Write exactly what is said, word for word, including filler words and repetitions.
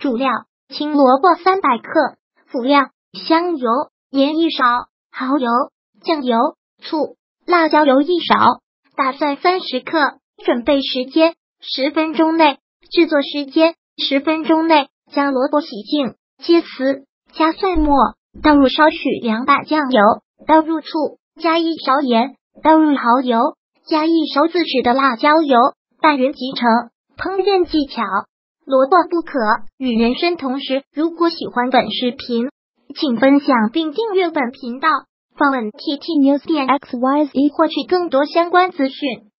主料：青萝卜三百克，辅料：香油、盐一勺，蚝油、酱油、醋、辣椒油一勺，大蒜三十克。准备时间：十分钟内。制作时间：十分钟内。将萝卜洗净，切丝，加蒜末，倒入少许两把酱油，倒入醋，加一勺盐，倒入蚝油，加一勺自制的辣椒油，拌匀即成。烹饪技巧：萝卜不可与人参同时。如果喜欢本视频，请分享并订阅本频道，访问 T T News 点 X Y Z 获取更多相关资讯。